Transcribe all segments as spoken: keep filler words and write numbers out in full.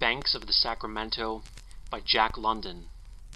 Banks of the Sacramento by Jack London.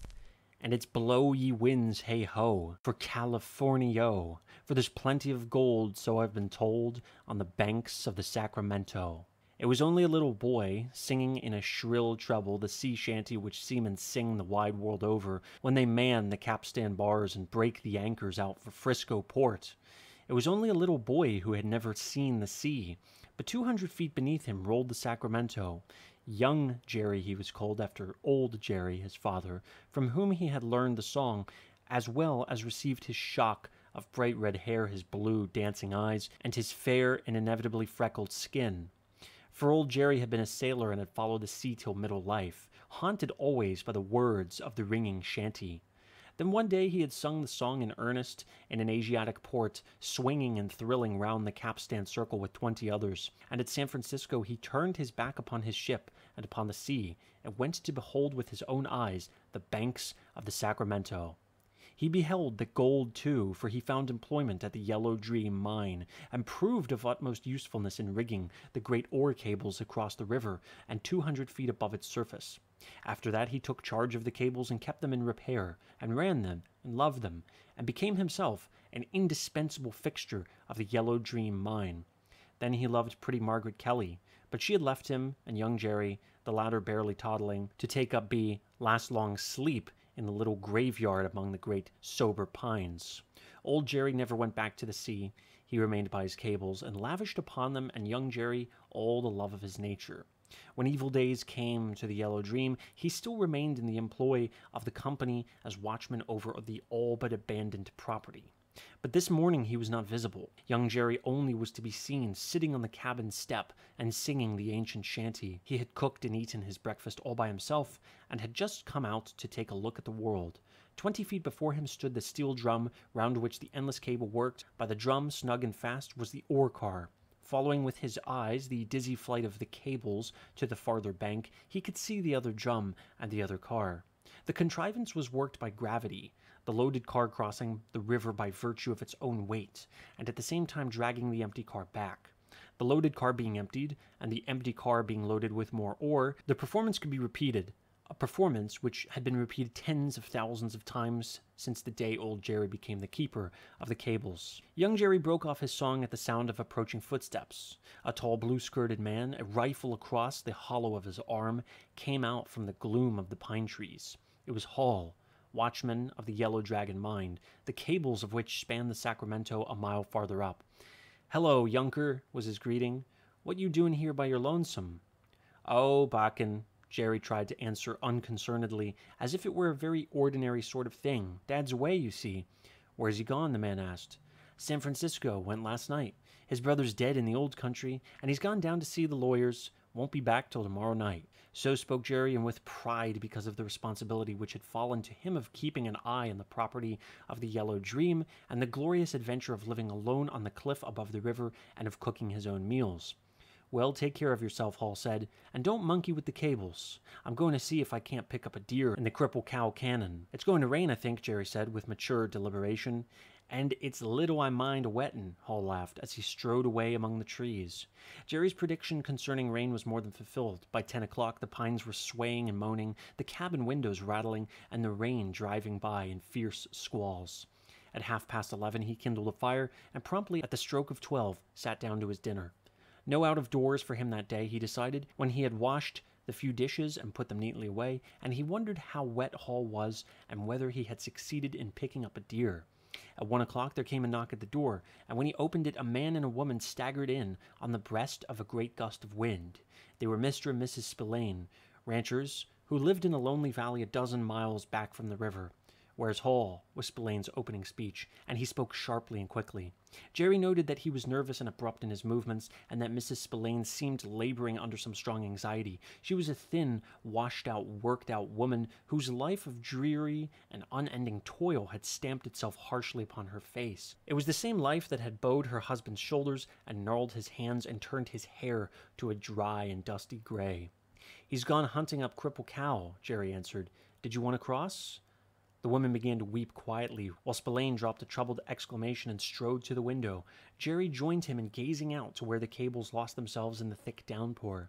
And it's blow ye winds, hey ho, for California, for there's plenty of gold, so I've been told, on the banks of the Sacramento. It was only a little boy, singing in a shrill treble the sea shanty which seamen sing the wide world over when they man the capstan bars and break the anchors out for Frisco port. It was only a little boy who had never seen the sea, but two hundred feet beneath him rolled the Sacramento. Young Jerry he was called after old Jerry, his father, from whom he had learned the song, as well as received his shock of bright red hair, his blue, dancing eyes, and his fair and inevitably freckled skin. For old Jerry had been a sailor and had followed the sea till middle life, haunted always by the words of the ringing shanty. Then one day he had sung the song in earnest in an Asiatic port, swinging and thrilling round the capstan circle with twenty others, and at San Francisco he turned his back upon his ship and upon the sea, and went to behold with his own eyes the banks of the Sacramento. He beheld the gold, too, for he found employment at the Yellow Dream mine, and proved of utmost usefulness in rigging the great ore cables across the river and two hundred feet above its surface. After that he took charge of the cables and kept them in repair, and ran them, and loved them, and became himself an indispensable fixture of the Yellow Dream mine. Then he loved pretty Margaret Kelly, but she had left him and young Jerry, the latter barely toddling, to take up be last long sleep in the little graveyard among the great sober pines. Old Jerry never went back to the sea. He remained by his cables, and lavished upon them and young Jerry all the love of his nature. When evil days came to the Yellow Dream, he still remained in the employ of the company as watchman over the all but abandoned property. But this morning he was not visible. Young Jerry only was to be seen sitting on the cabin step and singing the ancient shanty. He had cooked and eaten his breakfast all by himself, and had just come out to take a look at the world. Twenty feet before him stood the steel drum round which the endless cable worked. By the drum, snug and fast, was the ore car. Following with his eyes the dizzy flight of the cables to the farther bank, he could see the other drum and the other car. The contrivance was worked by gravity, the loaded car crossing the river by virtue of its own weight, and at the same time dragging the empty car back. The loaded car being emptied, and the empty car being loaded with more ore, the performance could be repeated, a performance which had been repeated tens of thousands of times since the day old Jerry became the keeper of the cables. Young Jerry broke off his song at the sound of approaching footsteps. A tall blue-skirted man, a rifle across the hollow of his arm, came out from the gloom of the pine trees. It was Hall, watchman of the Yellow Dragon mine, the cables of which spanned the Sacramento a mile farther up. "Hello, younker," was his greeting. "What you doing here by your lonesome?" "Oh, backin'," Jerry tried to answer unconcernedly, as if it were a very ordinary sort of thing. "Dad's away, you see." "Where's he gone?" the man asked. "San Francisco. Went last night. His brother's dead in the old country, and he's gone down to see the lawyers. Won't be back till tomorrow night." So spoke Jerry, and with pride because of the responsibility which had fallen to him of keeping an eye on the property of the Yellow Dream, and the glorious adventure of living alone on the cliff above the river, and of cooking his own meals. "Well, take care of yourself," Hall said, "and don't monkey with the cables. I'm going to see if I can't pick up a deer in the Cripple Cow Cannon." "It's going to rain, I think," Jerry said with mature deliberation. "And it's little I mind a wettin'," Hall laughed, as he strode away among the trees. Jerry's prediction concerning rain was more than fulfilled. By ten o'clock the pines were swaying and moaning, the cabin windows rattling, and the rain driving by in fierce squalls. At half past eleven he kindled a fire, and promptly at the stroke of twelve sat down to his dinner. No out of doors for him that day, he decided, when he had washed the few dishes and put them neatly away, and he wondered how wet Hall was, and whether he had succeeded in picking up a deer. At one o'clock there came a knock at the door, and when he opened it, a man and a woman staggered in on the breast of a great gust of wind. They were Mister and Missus Spillane, ranchers who lived in a lonely valley a dozen miles back from the river. "Where's Hall?" was Spillane's opening speech, and he spoke sharply and quickly. Jerry noted that he was nervous and abrupt in his movements, and that Missus Spillane seemed laboring under some strong anxiety. She was a thin, washed-out, worked-out woman whose life of dreary and unending toil had stamped itself harshly upon her face. It was the same life that had bowed her husband's shoulders and gnarled his hands and turned his hair to a dry and dusty gray. "He's gone hunting up Cripple Cow," Jerry answered. "Did you want to cross?" The woman began to weep quietly, while Spillane dropped a troubled exclamation and strode to the window. Jerry joined him in gazing out to where the cables lost themselves in the thick downpour.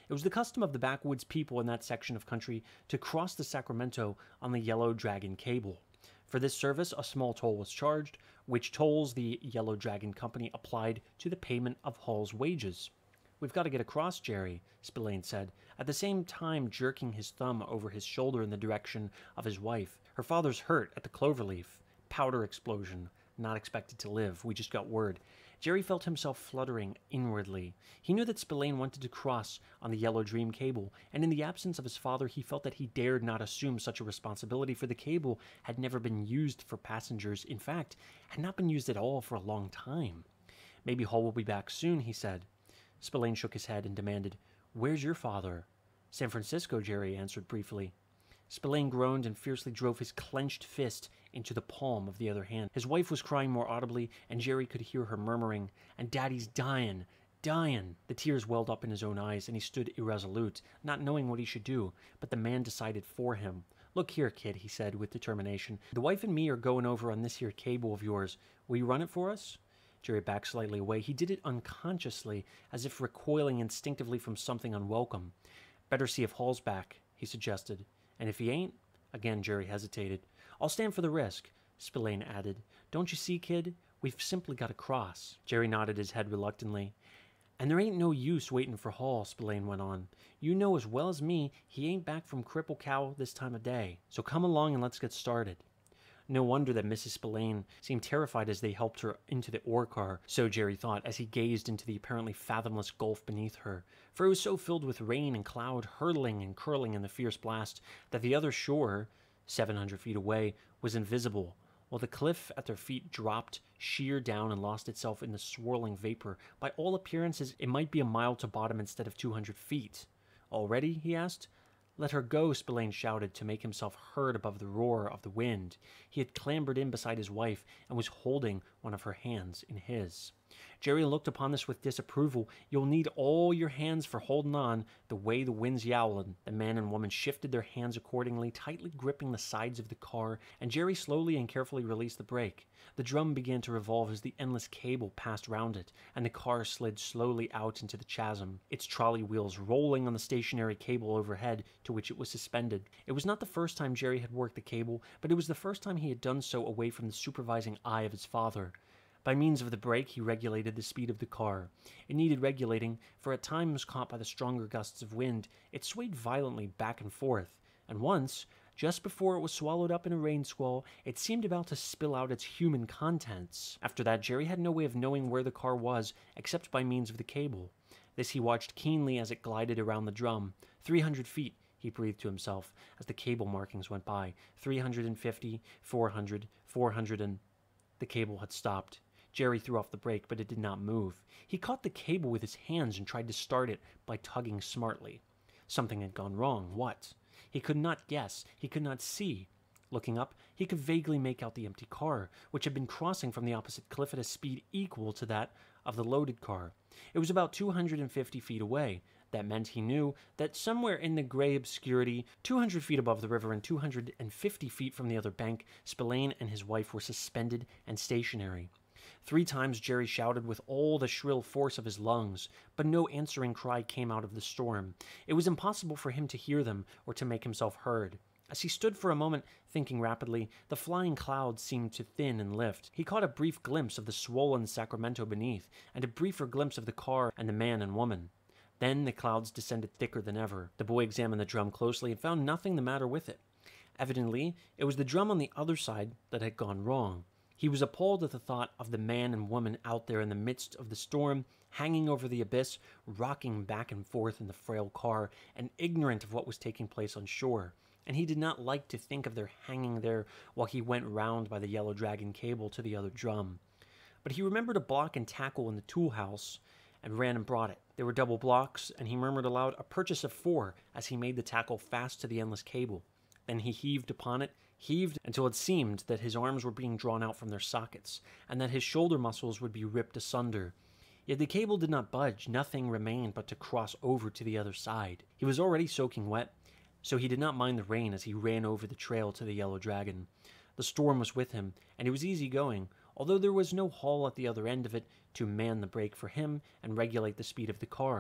It was the custom of the backwoods people in that section of country to cross the Sacramento on the Yellow Dragon cable. For this service, a small toll was charged, which tolls the Yellow Dragon Company applied to the payment of Hall's wages. "We've got to get across, Jerry," Spillane said, at the same time jerking his thumb over his shoulder in the direction of his wife. "Her father's hurt at the Cloverleaf. Powder explosion. Not expected to live. We just got word." Jerry felt himself fluttering inwardly. He knew that Spillane wanted to cross on the Yellow Dream cable, and in the absence of his father, he felt that he dared not assume such a responsibility, for the cable had never been used for passengers. In fact, had not been used at all for a long time. "Maybe Hall will be back soon," he said. Spillane shook his head and demanded, "Where's your father?" "San Francisco," Jerry answered briefly. Spillane groaned and fiercely drove his clenched fist into the palm of the other hand. His wife was crying more audibly, and Jerry could hear her murmuring, "And Daddy's dying, dying." The tears welled up in his own eyes, and he stood irresolute, not knowing what he should do, but the man decided for him. "Look here, kid," he said with determination. "The wife and me are going over on this here cable of yours. Will you run it for us?" Jerry backed slightly away. He did it unconsciously, as if recoiling instinctively from something unwelcome. "Better see if Hall's back," he suggested. "And if he ain't?" Again Jerry hesitated. "I'll stand for the risk," Spillane added. "Don't you see, kid? We've simply got to cross." Jerry nodded his head reluctantly. "And there ain't no use waiting for Hall," Spillane went on. "You know as well as me he ain't back from Cripple Cow this time of day. So come along and let's get started." No wonder that Missus Spillane seemed terrified as they helped her into the ore car, so Jerry thought as he gazed into the apparently fathomless gulf beneath her, for it was so filled with rain and cloud hurtling and curling in the fierce blast that the other shore, seven hundred feet away, was invisible, while the cliff at their feet dropped sheer down and lost itself in the swirling vapor. By all appearances, it might be a mile to bottom instead of two hundred feet. "All ready?" he asked. "Let her go," Spillane shouted to make himself heard above the roar of the wind. He had clambered in beside his wife and was holding one of her hands in his. Jerry looked upon this with disapproval. "You'll need all your hands for holding on the way the wind's yowling." The man and woman shifted their hands accordingly, tightly gripping the sides of the car, and Jerry slowly and carefully released the brake. The drum began to revolve as the endless cable passed round it, and the car slid slowly out into the chasm, its trolley wheels rolling on the stationary cable overhead to which it was suspended. It was not the first time Jerry had worked the cable, but it was the first time he had done so away from the supervising eye of his father. By means of the brake, he regulated the speed of the car. It needed regulating, for at times caught by the stronger gusts of wind, it swayed violently back and forth, and once, just before it was swallowed up in a rain squall, it seemed about to spill out its human contents. After that, Jerry had no way of knowing where the car was, except by means of the cable. This he watched keenly as it glided around the drum. Three hundred feet, he breathed to himself, as the cable markings went by. Three hundred and fifty, four hundred, four hundred and... The cable had stopped. Jerry threw off the brake, but it did not move. He caught the cable with his hands and tried to start it by tugging smartly. Something had gone wrong. What? He could not guess. He could not see. Looking up, he could vaguely make out the empty car, which had been crossing from the opposite cliff at a speed equal to that of the loaded car. It was about two hundred fifty feet away. That meant, he knew, that somewhere in the gray obscurity, two hundred feet above the river and two hundred fifty feet from the other bank, Spillane and his wife were suspended and stationary. Three times Jerry shouted with all the shrill force of his lungs, but no answering cry came out of the storm. It was impossible for him to hear them or to make himself heard. As he stood for a moment, thinking rapidly, the flying clouds seemed to thin and lift. He caught a brief glimpse of the swollen Sacramento beneath, and a briefer glimpse of the car and the man and woman. Then the clouds descended thicker than ever. The boy examined the drum closely and found nothing the matter with it. Evidently, it was the drum on the other side that had gone wrong. He was appalled at the thought of the man and woman out there in the midst of the storm, hanging over the abyss, rocking back and forth in the frail car, and ignorant of what was taking place on shore. And he did not like to think of their hanging there while he went round by the Yellow Dragon cable to the other drum. But he remembered a block and tackle in the tool house, and ran and brought it. There were double blocks, and he murmured aloud a purchase of four as he made the tackle fast to the endless cable. Then he heaved upon it, heaved until it seemed that his arms were being drawn out from their sockets, and that his shoulder muscles would be ripped asunder. Yet the cable did not budge. Nothing remained but to cross over to the other side. He was already soaking wet, so he did not mind the rain as he ran over the trail to the Yellow Dragon. The storm was with him, and it was easy going, although there was no Hall at the other end of it to man the brake for him and regulate the speed of the car.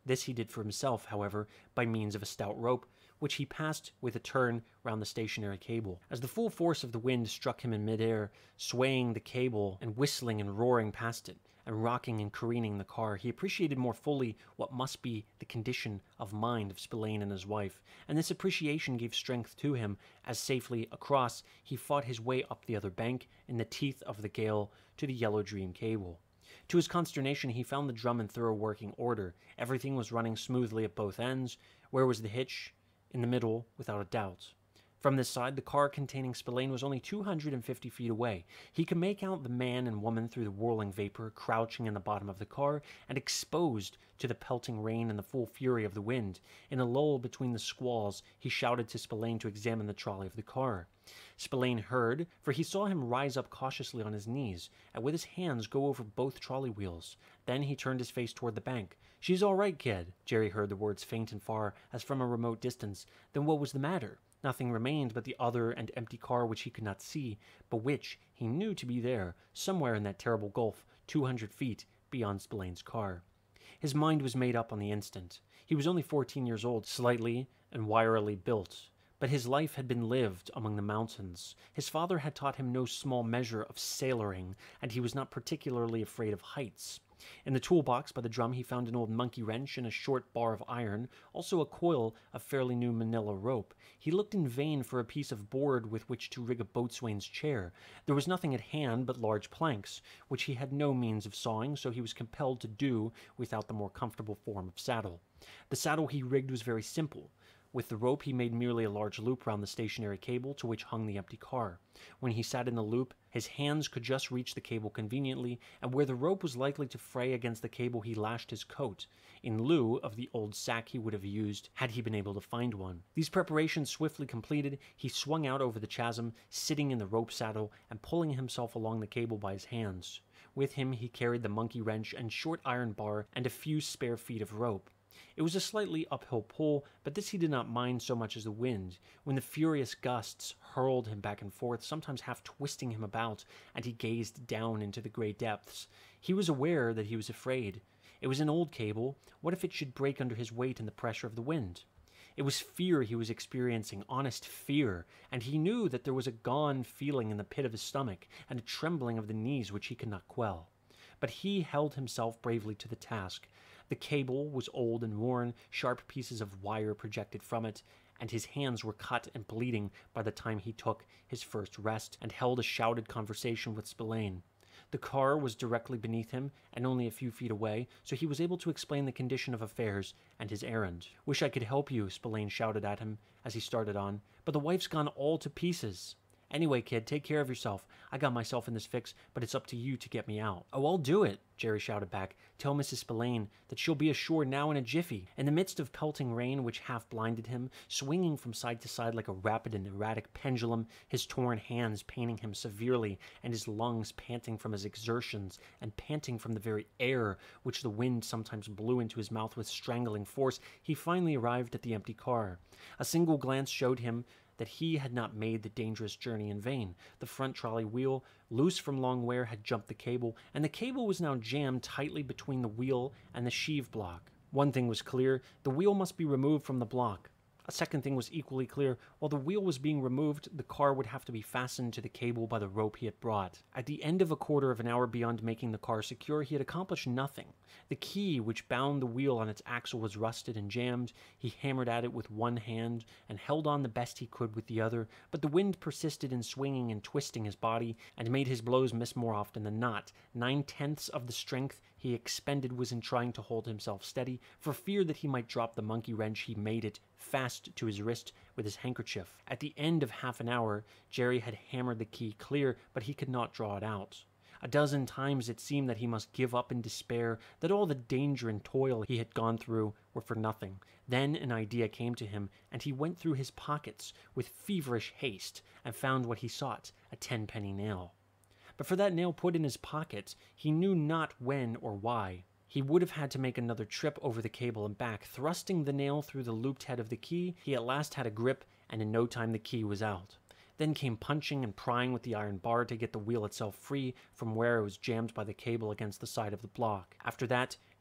This he did for himself, however, by means of a stout rope, which he passed with a turn round the stationary cable. As the full force of the wind struck him in midair, swaying the cable and whistling and roaring past it, and rocking and careening the car, he appreciated more fully what must be the condition of mind of Spillane and his wife, and this appreciation gave strength to him as safely across he fought his way up the other bank in the teeth of the gale to the Yellow Dream cable. To his consternation, he found the drum in thorough working order. Everything was running smoothly at both ends. Where was the hitch? In the middle, without a doubt. From this side, the car containing Spillane was only two hundred fifty feet away. He could make out the man and woman through the whirling vapor, crouching in the bottom of the car and exposed to the pelting rain and the full fury of the wind. In a lull between the squalls, he shouted to Spillane to examine the trolley of the car. Spillane heard, for he saw him rise up cautiously on his knees, and with his hands go over both trolley wheels. Then he turned his face toward the bank. "She's all right, kid." Jerry heard the words faint and far, as from a remote distance. Then what was the matter? Nothing remained but the other and empty car which he could not see, but which he knew to be there, somewhere in that terrible gulf, two hundred feet beyond Spillane's car. His mind was made up on the instant. He was only fourteen years old, slightly and wirily built, but his life had been lived among the mountains. His father had taught him no small measure of sailoring, and he was not particularly afraid of heights. In the toolbox by the drum he found an old monkey wrench and a short bar of iron, also a coil of fairly new manila rope. He looked in vain for a piece of board with which to rig a boatswain's chair. There was nothing at hand but large planks, which he had no means of sawing, so he was compelled to do without the more comfortable form of saddle. The saddle he rigged was very simple. With the rope he made merely a large loop round the stationary cable to which hung the empty car. When he sat in the loop, his hands could just reach the cable conveniently, and where the rope was likely to fray against the cable he lashed his coat, in lieu of the old sack he would have used had he been able to find one. These preparations swiftly completed, he swung out over the chasm, sitting in the rope saddle and pulling himself along the cable by his hands. With him he carried the monkey wrench and short iron bar and a few spare feet of rope. It was a slightly uphill pull, but this he did not mind so much as the wind, when the furious gusts hurled him back and forth, sometimes half twisting him about, and he gazed down into the grey depths. He was aware that he was afraid. It was an old cable. What if it should break under his weight in the pressure of the wind? It was fear he was experiencing, honest fear, and he knew that there was a gone feeling in the pit of his stomach, and a trembling of the knees which he could not quell. But he held himself bravely to the task. The cable was old and worn, sharp pieces of wire projected from it, and his hands were cut and bleeding by the time he took his first rest and held a shouted conversation with Spillane. The car was directly beneath him and only a few feet away, so he was able to explain the condition of affairs and his errand. "Wish I could help you," Spillane shouted at him as he started on, "but the wife's gone all to pieces. Anyway, kid, take care of yourself. I got myself in this fix, but it's up to you to get me out." "Oh, I'll do it," Jerry shouted back. "Tell Missus Spillane that she'll be ashore now in a jiffy." In the midst of pelting rain which half blinded him, swinging from side to side like a rapid and erratic pendulum, his torn hands paining him severely, and his lungs panting from his exertions, and panting from the very air which the wind sometimes blew into his mouth with strangling force, he finally arrived at the empty car. A single glance showed him that he had not made the dangerous journey in vain. The front trolley wheel, loose from long wear, had jumped the cable, and the cable was now jammed tightly between the wheel and the sheave block. One thing was clear: the wheel must be removed from the block. A second thing was equally clear: while the wheel was being removed, the car would have to be fastened to the cable by the rope he had brought. At the end of a quarter of an hour beyond making the car secure, he had accomplished nothing. The key which bound the wheel on its axle was rusted and jammed. He hammered at it with one hand and held on the best he could with the other, but the wind persisted in swinging and twisting his body and made his blows miss more often than not. Nine-tenths of the strength he expended was in trying to hold himself steady, for fear that he might drop the monkey wrench he made it fast to his wrist with his handkerchief. At the end of half an hour, Jerry had hammered the key clear, but he could not draw it out. A dozen times it seemed that he must give up in despair, that all the danger and toil he had gone through were for nothing. Then an idea came to him, and he went through his pockets with feverish haste and found what he sought, a ten-penny nail. But for that nail put in his pocket, he knew not when or why. He would have had to make another trip over the cable and back. Thrusting the nail through the looped head of the key, he at last had a grip, and in no time the key was out. Then came punching and prying with the iron bar to get the wheel itself free from where it was jammed by the cable against the side of the block. After that,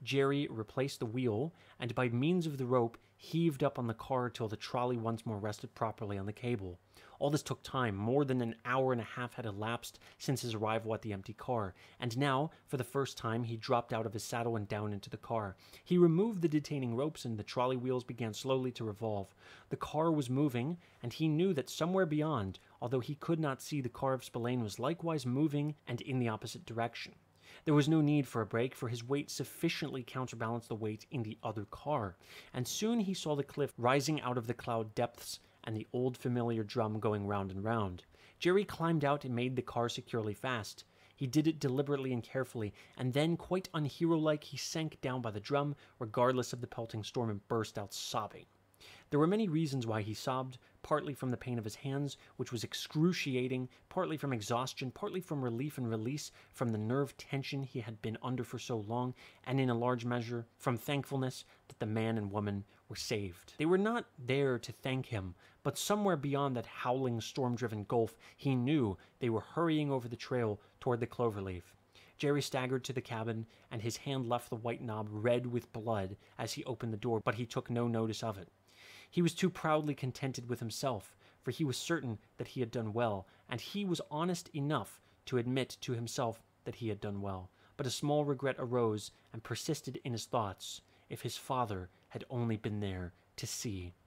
Jerry replaced the wheel, and by means of the rope, heaved up on the car till the trolley once more rested properly on the cable. All this took time. More than an hour and a half had elapsed since his arrival at the empty car, and now, for the first time, he dropped out of his saddle and down into the car. He removed the detaining ropes, and the trolley wheels began slowly to revolve. The car was moving, and he knew that somewhere beyond, although he could not see, the car of Spillane was likewise moving and in the opposite direction. There was no need for a brake, for his weight sufficiently counterbalanced the weight in the other car, and soon he saw the cliff rising out of the cloud depths and the old familiar drum going round and round. Jerry climbed out and made the car securely fast. He did it deliberately and carefully, and then, quite unhero-like, he sank down by the drum, regardless of the pelting storm, and burst out sobbing. There were many reasons why he sobbed, partly from the pain of his hands, which was excruciating, partly from exhaustion, partly from relief and release from the nerve tension he had been under for so long, and in a large measure from thankfulness that the man and woman were saved. They were not there to thank him, but somewhere beyond that howling, storm-driven gulf, he knew they were hurrying over the trail toward the cloverleaf. Jerry staggered to the cabin, and his hand left the white knob red with blood as he opened the door, but he took no notice of it. He was too proudly contented with himself, for he was certain that he had done well, and he was honest enough to admit to himself that he had done well. But a small regret arose and persisted in his thoughts. If his father had only been there to see.